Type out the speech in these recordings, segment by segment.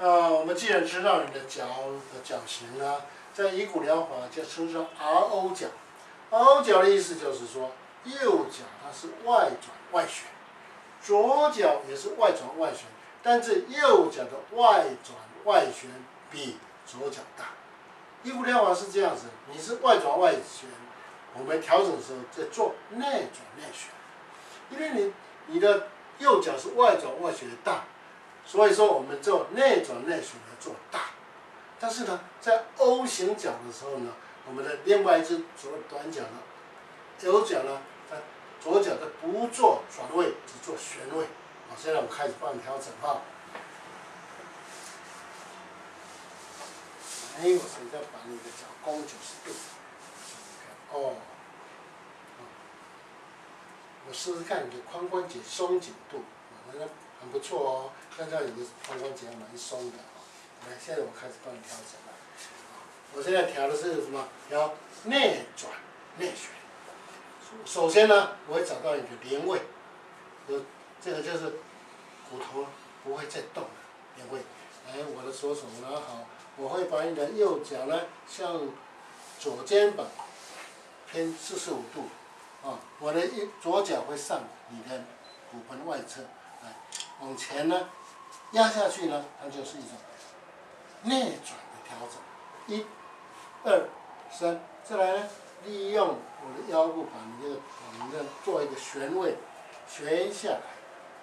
我们既然知道你的脚的脚型呢，在以骨疗法就称作 RO 脚。RO 脚的意思就是说，右脚它是外转外旋，左脚也是外转外旋，但是右脚的外转外旋比左脚大。以骨疗法是这样子，你是外转外旋，我们调整的时候在做内转内旋，因为你的右脚是外转外旋的大。所以说，我们做内转内旋的做大，但是呢，在 O 型脚的时候呢，我们的另外一只左短脚呢，右脚呢，左脚的不做转位，只做旋位。好，现在我开始帮你调整哈。我现在把你的脚弓90度。哦，我试试看你的髋关节松紧度，很不错哦。看到你的髋关节蛮松的啊。来，现在我开始帮你调整了。我现在调的是什么？调内转内旋。首先呢，我会找到你的连位，这个就是骨头不会再动了，连位。来，我的左手拿好，我会把你的右脚呢向左肩膀偏45度，啊，我的左脚会上你的骨盆外侧，来往前呢压下去呢，它就是一种内转的调整。1、2、3，再来呢，利用我的腰部把你的做一个旋位，旋下来，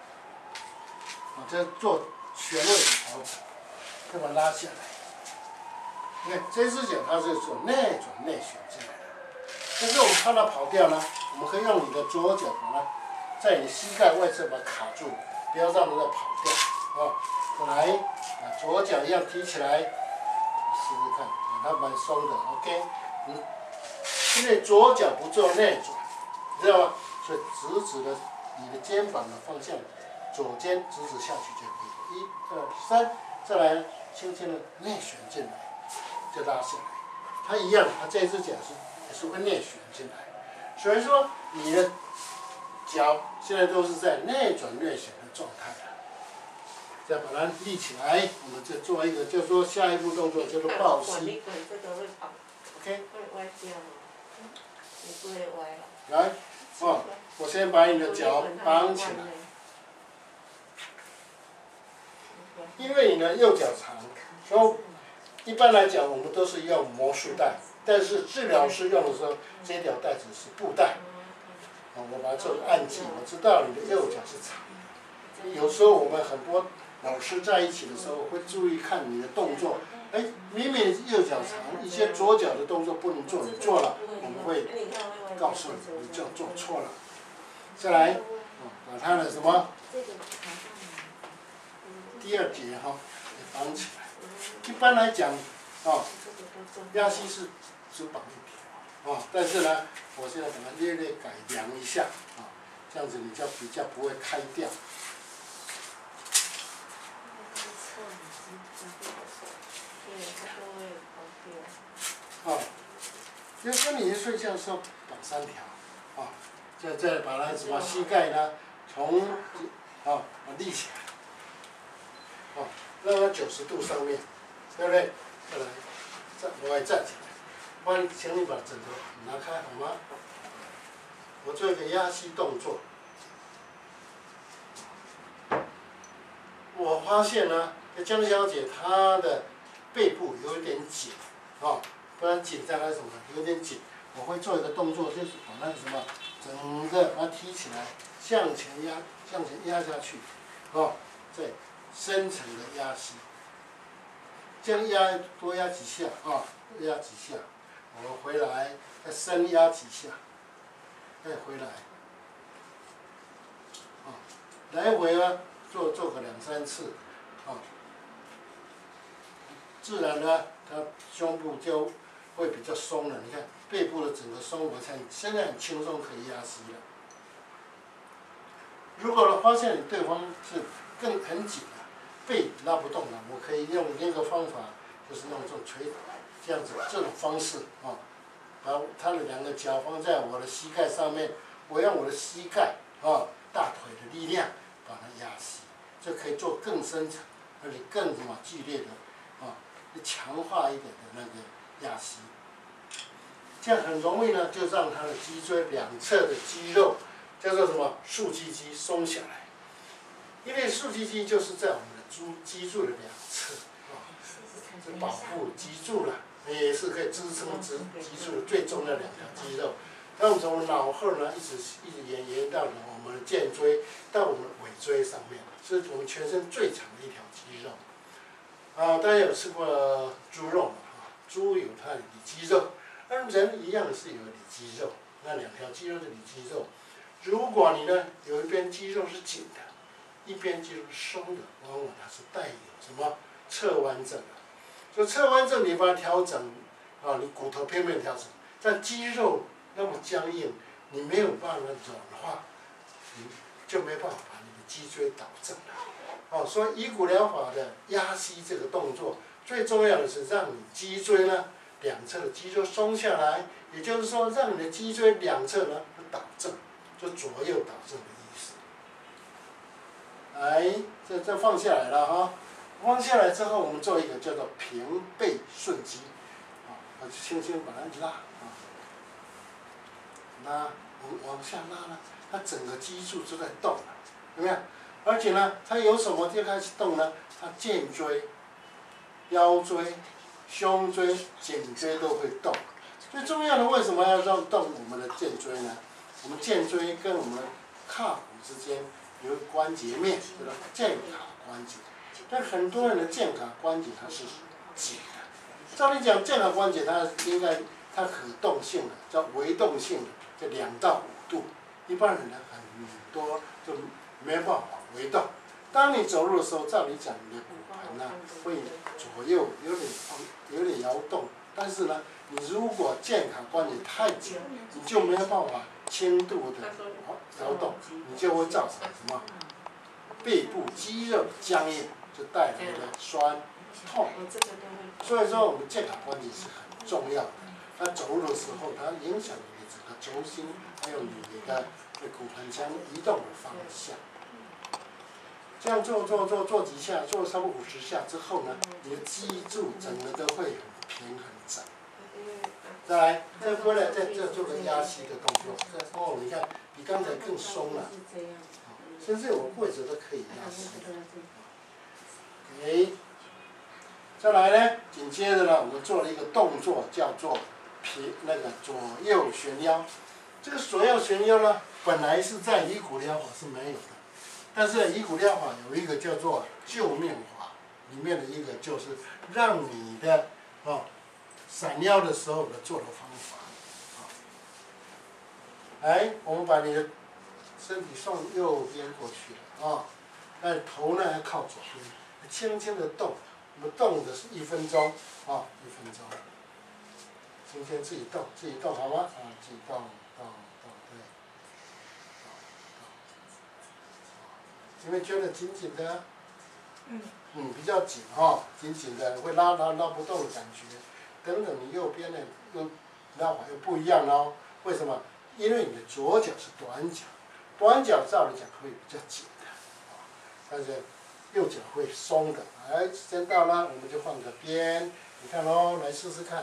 这做旋位的调整，再把它拉下来。你看这只脚它是做内转内旋进来的，但是我们怕它跑掉呢，我们可以用你的左脚把它在你膝盖外侧把它卡住，不要让它跑掉啊。再来，把左脚一样提起来，试试看，它蛮松的 ，OK。因为左脚不做内转，知道吗？所以直直的你的肩膀的方向，左肩直直下去就可以。1、2、3，再来轻轻的内旋进来，就拉下来。它一样，它这只脚也是会内旋进来。所以说你的脚现在都是在内转内旋的状态了。再把它立起来，我们再做一个，就说下一步动作叫做抱膝。OK。会歪掉吗？你不会歪了。来，我先把你的脚绑起来。因为你的右脚长，所以一般来讲我们都是用魔术带，但是治疗师用的时候，这条带子是布带。我把它做个暗记，我知道你的右脚是长。有时候我们很多老师在一起的时候会注意看你的动作，明明右脚长，一些左脚的动作不能做，你做了，我们会告诉你，你这样做错了。再来，把它的什么第2节绑起来。一般来讲，压膝是只绑1条，但是呢，我现在把它略改良一下，这样子你就比较不会开掉。就跟你睡觉的时候绑3条，再把它什么膝盖呢，从立起来，让它90度上面，对不对？再来，我来站起来，请你把枕头拿开好吗？我做一个压膝动作。我发现呢，江小姐她的背部有一点紧，不然紧张还是什么，有点紧。我会做一个动作，就是把那个什么，整个把它提起来，向前压下去，再深层的压膝，这样多压几下压几下，我回来再深压几下，再回来，来回呢做个2、3次，自然呢，它胸部就会比较松了。你看背部的整个松，我看现在很轻松可以压膝了。如果发现你对方是很紧了，背拉不动了，我可以用另一个方法，就是用这种捶这样子这种方式把他的2个脚放在我的膝盖上面，我用我的膝盖大腿的力量把它压膝，就可以做更深层而且更什么剧烈的强化一点的那个压吸，这样很容易呢，就让他的脊椎两侧的肌肉叫做什么竖脊肌松下来。因为竖脊肌就是在我们的脊柱的两侧是保护脊柱了，也是可以支撑脊柱的最重要的两条肌肉。那我们从脑后呢，一直延到我们的肩椎，到我们的尾椎上面，是我们全身最长的一条肌肉。大家有吃过猪肉嘛？猪有它的里肌肉，而人一样是有里肌肉，那两条肌肉是里肌肉。如果你呢有一边肌肉是紧的，一边肌肉是松的，往往它是带有什么侧弯症的。所以侧弯症你把它调整，你骨头片面调整，但肌肉那么僵硬，你没有办法软化，你就没办法把你的脊椎导正了。所以以骨疗法的压吸这个动作，最重要的是让你脊椎呢两侧的肌肉松下来，也就是说让你的脊椎两侧呢导正，就左右导正的意思。来，这放下来了哈，放下来之后，我们做一个叫做平背顺肌，我轻轻把它拉，拉，往下拉了，它整个脊柱都在动了，有没有？而且呢，它有什么就开始动呢？它肩椎、腰椎、胸椎、颈椎都会动。最重要的，为什么要让动我们的肩椎呢？我们肩椎跟我们的胯骨之间有个关节面，叫做肩胯关节。但很多人的肩胯关节它是紧的。照理讲，肩胯关节它可动性的，叫微动性的，就2到5度。一般人呢很多就没办法微动。当你走路的时候，照理讲你的骨盆呢会左右有点摇动，但是呢，你如果肩胯关节太紧，你就没有办法轻度的摇动，你就会造成什么？背部肌肉僵硬，就带来的酸痛。所以说，我们肩胯关节是很重要的。它走路的时候，它影响你的整个轴心，还有你的骨盆腔移动的方向。这样做几下，做差不多50下之后呢，你的脊柱整个都会很平很整。再来，再过来，再做个压吸的动作。你看比刚才更松了，甚至我跪着都可以压吸。OK， 再来呢，紧接着呢，我们做了一个动作，叫做左右旋腰。这个左右旋腰呢，本来是在以骨疗法是没有的。但是以骨疗法有一个叫做救命法，里面的一个就是让你的闪腰的时候的做的方法。来，我们把你的身体送右边过去了但头呢要靠左边，轻轻的动，我们动的是1分钟1分钟，今天自己动好吗？自己动，对。有没有觉得紧紧的？比较紧紧紧的，会拉不动的感觉。等等，你右边的拉法又不一样哦。为什么？因为你的左脚是短脚，短脚照理讲会比较紧的，但是右脚会松的。来，时间到了，我们就换个边，你看喽，来试试看。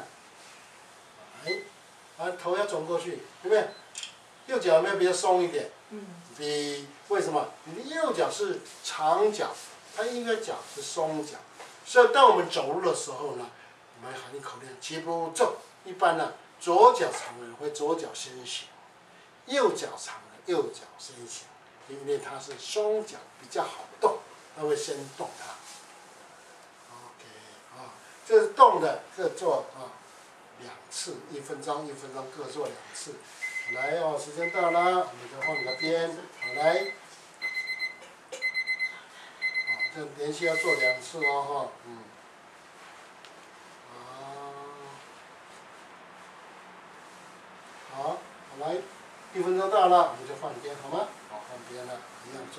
来，头要转过去，对不对？右脚有没有比较松一点？为什么？你的右脚是长脚，它应该脚是松脚，所以当我们走路的时候呢，我们喊一口令：齐步走。一般呢，左脚长的人会左脚先行，右脚长的右脚先行，因为它是松脚比较好动，它会先动它。OK 这是动的，各做2次，1分钟各做2次。来时间到了，我们就换个边，好来，这连续要做2次好，来，1分钟到了，我们就换边，好吗？好，换边了，一样做。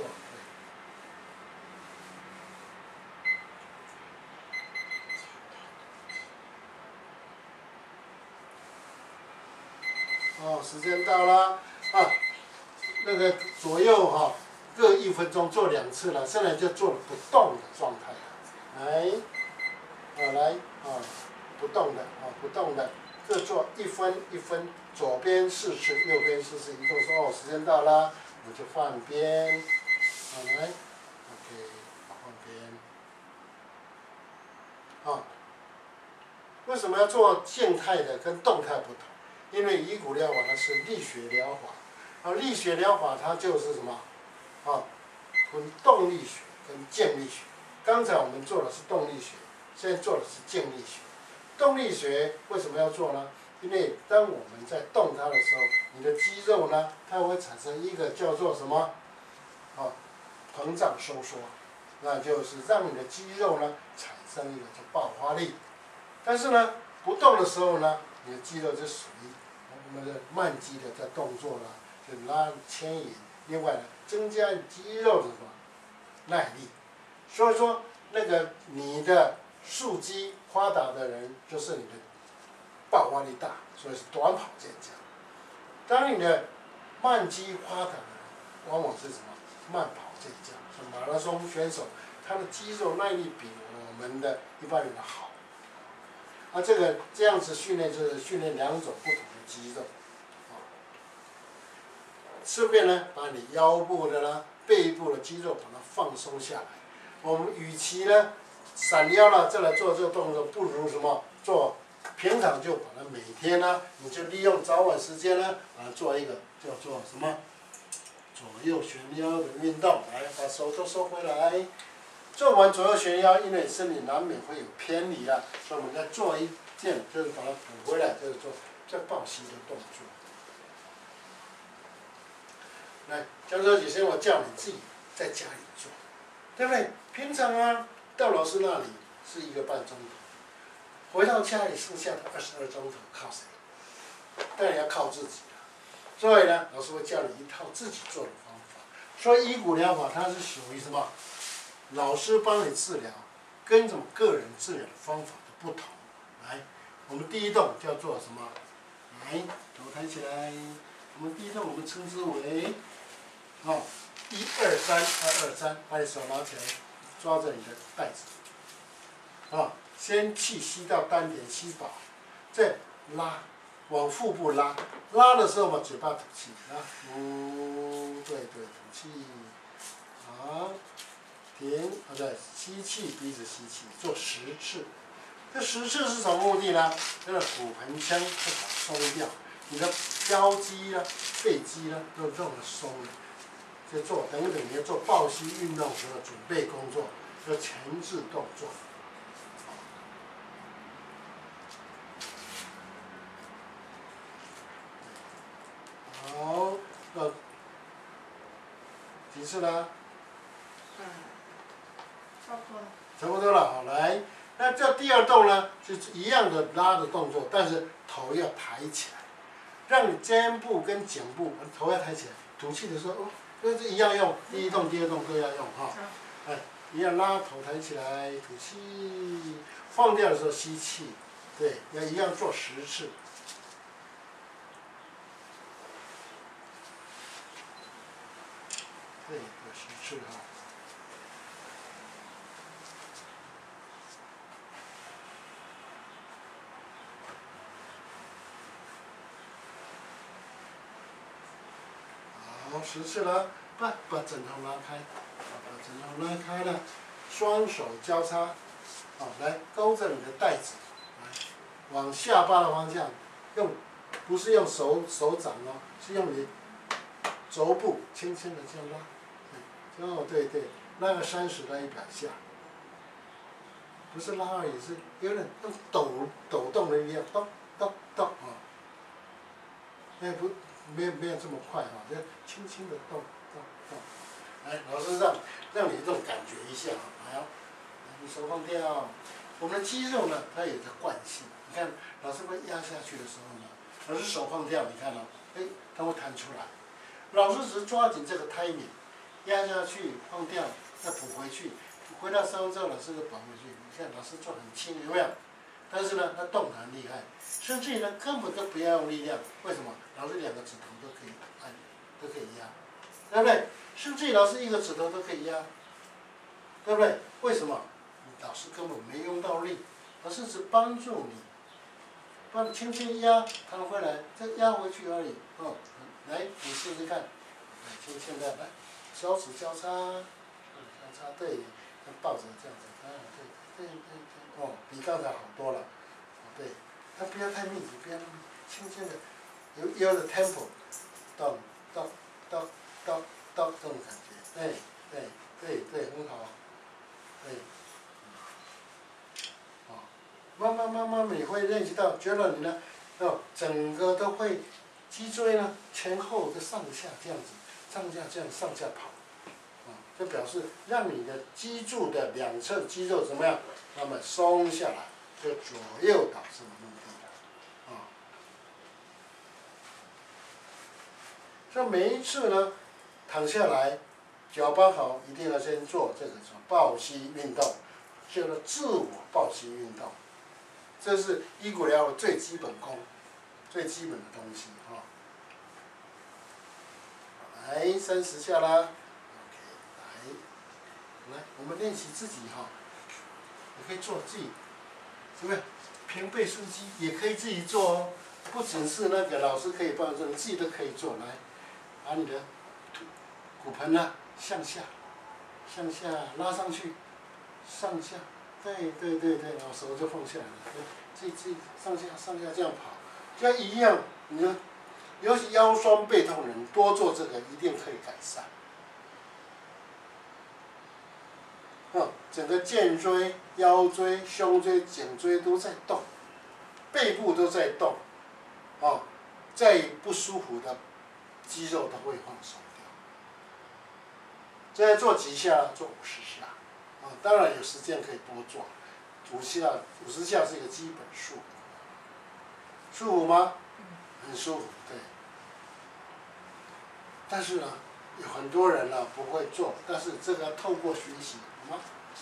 时间到了那个左右各1分钟做2次了，现在就做了不动的状态了。 来，来，不动的，不动的，各做1分1分，左边4次，右边4次，一共说时间到了，我们就换边，来 ，OK， 换边，为什么要做静态的跟动态不同？因为以骨疗法它是力学疗法，力学疗法它就是什么？分动力学跟静力学。刚才我们做的是动力学，现在做的是静力学。动力学为什么要做呢？因为当我们在动它的时候，你的肌肉呢，它会产生一个叫做什么？膨胀收缩，那就是让你的肌肉呢产生一个叫爆发力。但是呢，不动的时候呢，你的肌肉就属于我们的慢肌的在动作了，就拉牵引。另外呢，增加肌肉的什么耐力。所以说，那个你的竖肌发达的人，就是你的爆发力大，所以是短跑健将。当你的慢肌发达的人，往往是什么慢跑健将，是马拉松选手，他的肌肉耐力比我们的一般人的好。这样子训练就是训练2种不同的肌肉，顺便呢把你腰部的啦、背部的肌肉把它放松下来。我们与其呢闪腰了再来做这个动作，不如什么做平常就把它每天呢，你就利用早晚时间呢，把它做一个叫做什么左右旋腰的运动，来把手都收回来。做完左右旋腰，因为身体难免会有偏离啊，所以我们再做一件，就是把它补回来，就是做这抱膝的动作。来，江州姐，先我叫你自己在家里做，对不对？平常啊，到老师那里是1个半钟头，回到家里剩下的22钟头靠谁？当然要靠自己了。所以呢，老师会教你一套自己做的方法。所以以骨疗法它是属于什么？老师帮你治疗，跟什么个人治疗的方法的不同。来，我们第一动叫做什么？来，头抬起来。我们第一动我们称之为1、2、3、2、2、3，把你手拿起来，抓着你的带子，先气吸到丹田吸饱，再拉，往腹部拉，拉的时候嘛，嘴巴吐气，对，吐气，好。停，对，吸气，鼻子吸气，做10次。这10次是什么目的呢？这个骨盆腔会把它松掉，你的腰肌啊、背肌呢都这么松的。就做等你要做抱膝运动时候准备工作，要前置动作。好，那几次呢？差不多了，好来。那这第2动呢，就是一样的拉的动作，但是头要抬起来，让你肩部跟颈部头要抬起来，吐气的时候，就是一样用，第1动、第2动都要用哈。一样拉头抬起来，吐气，放掉的时候吸气，对，要一样做10次。对，做10次哈。好，10次了，把枕头拉开，把枕头拉开了，双手交叉，来勾着你的带子，来往下巴的方向，不是用手掌哦，是用你肘部轻轻的这样拉，对，拉个30到100下，不是拉而已，是有点用抖动的力量，咚没有这么快就轻轻的动。来，老师让你这种感觉一下来你手放掉。我们的肌肉呢，它有个惯性。你看，老师会压下去的时候呢，老师手放掉，你看它会弹出来。老师只是抓紧这个 timing， 压下去放掉，再补回去，回到3分之后，老师就绑回去。你看，老师做很轻，有没有？但是呢，它动弹厉害，甚至于呢，根本都不要用力量。为什么？老师2个指头都可以按，都可以压，对不对？甚至于老师1个指头都可以压，对不对？为什么？ 老师根本没用到力，老师只帮助你，帮轻轻压，弹回来，再压回去而已。哦，来，你试试看，来，轻轻的来，手指交叉，交叉对，抱着这样子，对，哦，比刚才好多了，对，但不要太密集，不要那么轻轻的，有的 tempo， 咚咚咚咚咚这种感觉，对，很好，对。慢慢你会练习到，觉得你呢，整个都会脊椎呢前后的上下这样子，上下跑，就表示让你的脊柱的两侧肌肉怎么样，慢慢松下来，就左右导致的目的了，所以每一次呢，躺下来，脚绑好，一定要先做这个叫抱膝运动，叫做自我抱膝运动。这是医骨疗的最基本功，最基本的东西哈。来30下啦 ，OK， 来，我们练习自己哈，你可以做自己，是不是？平背竖肌也可以自己做哦，不只是那个老师可以帮助，你自己都可以做。来，把你的骨盆呢向下拉上去，上下。对，然后手就放下来了，这上下这样跑，这样一样，你说，尤其腰酸背痛的人多做这个一定可以改善。整个肩椎、腰椎、胸椎、颈椎都在动，背部都在动，再不舒服的肌肉都会放松掉。再做几下，做50下。当然有时间可以多做，50下是一个基本数，舒服吗？很舒服，对。但是呢，有很多人呢不会做，但是这个要透过学习，好吗？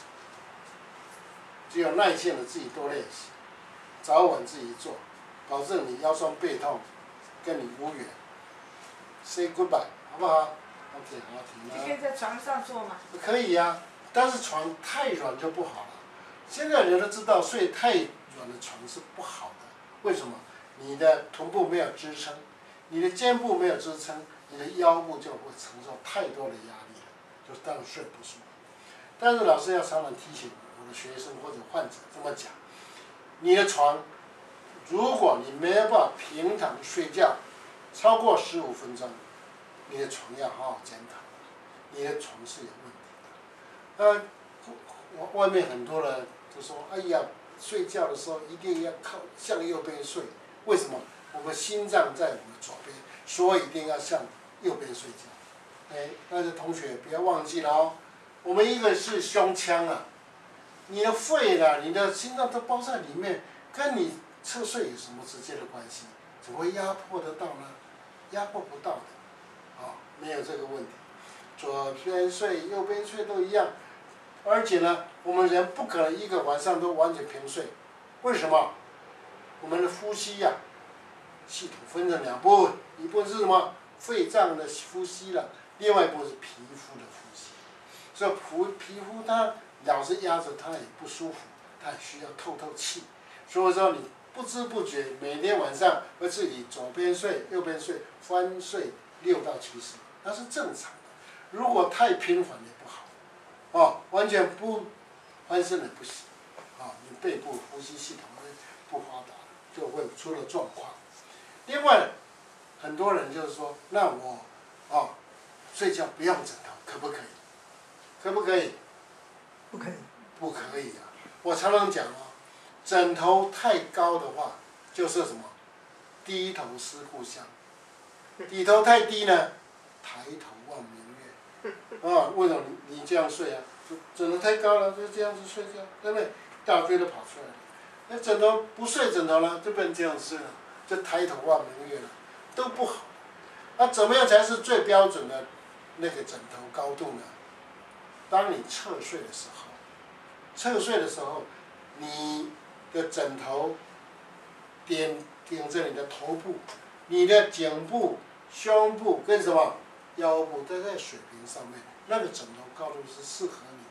只有耐心的自己多练习，早晚自己做，保证你腰酸背痛跟你无缘。Say goodbye， 好不好 ？OK， 好，停了。 你可以在床上做吗？ 可以呀，但是床太软就不好了。现在人都知道睡太软的床是不好的，为什么？你的臀部没有支撑，你的肩部没有支撑，你的腰部就会承受太多的压力了，就当然睡不舒服。但是老师要常常提醒我的学生或者患者这么讲：你的床，如果你没有办法平躺睡觉超过15分钟，你的床要好好检讨，你的床是有问题的。外面很多人就说：“哎呀，睡觉的时候一定要靠向右边睡，为什么？我们心脏在我们左边，所以一定要向右边睡觉。”但是同学不要忘记了哦，我们一个是胸腔啊，你的肺啦、你的心脏都包在里面，跟你侧睡有什么直接的关系？怎么会压迫得到呢？压迫不到的，没有这个问题。左边睡、右边睡都一样。而且呢，我们人不可能一个晚上都完全平睡，为什么？我们的呼吸呀，系统分成2部分，一部分是什么？肺脏的呼吸了，另外一部分是皮肤的呼吸。所以皮肤它老是压着，它也不舒服，它也需要透气。所以说你不知不觉每天晚上会自己左边睡、右边睡，翻睡6到7次，那是正常的。如果太频繁也不好。完全不翻身也不行，你背部呼吸系统不发达，就会出了状况。另外，很多人就是说，那我睡觉不用枕头，可不可以？可不可以？ 不可以。 不可以啊！我常常讲枕头太高的话，就是什么？低头思故乡。底头太低呢，抬头望明月。为什么你这样睡啊？枕头太高了，就这样子睡觉，对不对？大椎都跑出来了。那枕头不睡枕头了，就变成这样睡了，就抬头望明月了，都不好。那怎么样才是最标准的那个枕头高度呢？当你侧睡的时候，你的枕头顶着你的头部，你的颈部、胸部跟什么腰部都在水平上面，那个枕头高度是适合你